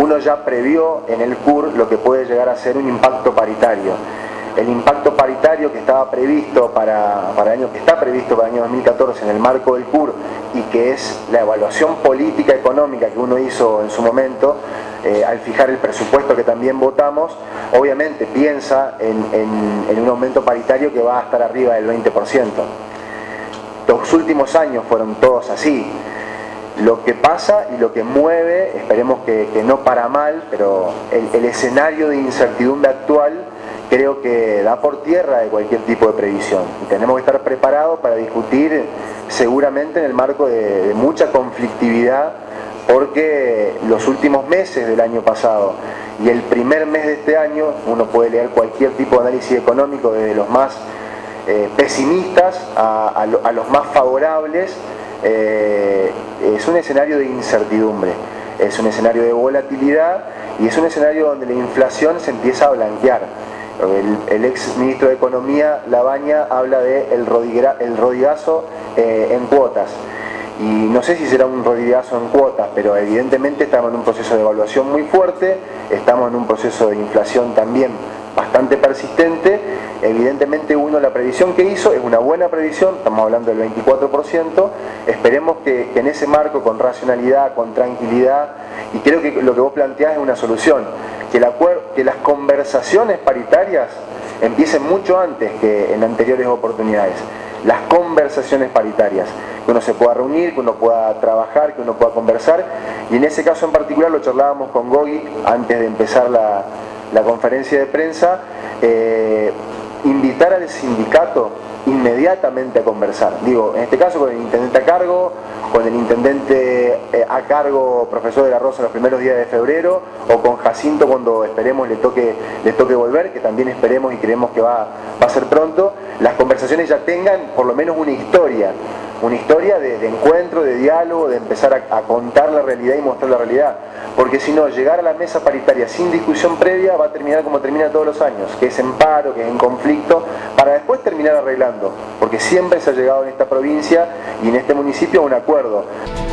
uno ya previó en el CUR lo que puede llegar a ser un impacto paritario. El impacto paritario que estaba previsto para el año 2014 en el marco del CUR, y que es la evaluación política económica que uno hizo en su momento, al fijar el presupuesto que también votamos, obviamente piensa en un aumento paritario que va a estar arriba del 20%. Los últimos años fueron todos así. Lo que pasa y lo que mueve, esperemos que no para mal, pero el escenario de incertidumbre actual creo que da por tierra de cualquier tipo de previsión. Y tenemos que estar preparados para discutir seguramente en el marco de mucha conflictividad, porque los últimos meses del año pasado y el primer mes de este año, uno puede leer cualquier tipo de análisis económico, desde los más pesimistas a los más favorables. Es un escenario de incertidumbre, es un escenario de volatilidad y es un escenario donde la inflación se empieza a blanquear. El ex ministro de Economía, Labaña, habla de el rodigazo en cuotas. Y no sé si será un rodigazo en cuotas, pero evidentemente estamos en un proceso de evaluación muy fuerte, estamos en un proceso de inflación también bastante persistente. Evidentemente la previsión que hizo es una buena previsión, estamos hablando del 24%, esperemos que en ese marco, con racionalidad, con tranquilidad, y creo que lo que vos planteás es una solución, que las conversaciones paritarias empiecen mucho antes que en anteriores oportunidades. Las conversaciones paritarias, que uno se pueda reunir, que uno pueda trabajar, que uno pueda conversar, y en ese caso en particular lo charlábamos con Gogi antes de empezar la conferencia de prensa, invitar al sindicato inmediatamente a conversar. Digo, en este caso con el intendente a cargo, con el intendente a cargo, profesor de la Rosa, los primeros días de febrero, o con Jacinto cuando esperemos le toque volver, que también esperemos y creemos que va a ser pronto. Las conversaciones ya tengan por lo menos una historia de encuentro, de diálogo, de empezar a contar la realidad y mostrar la realidad, porque si no, llegar a la mesa paritaria sin discusión previa va a terminar como termina todos los años, que es en paro, que es en conflicto, para después terminar arreglando, porque siempre se ha llegado en esta provincia y en este municipio a un acuerdo.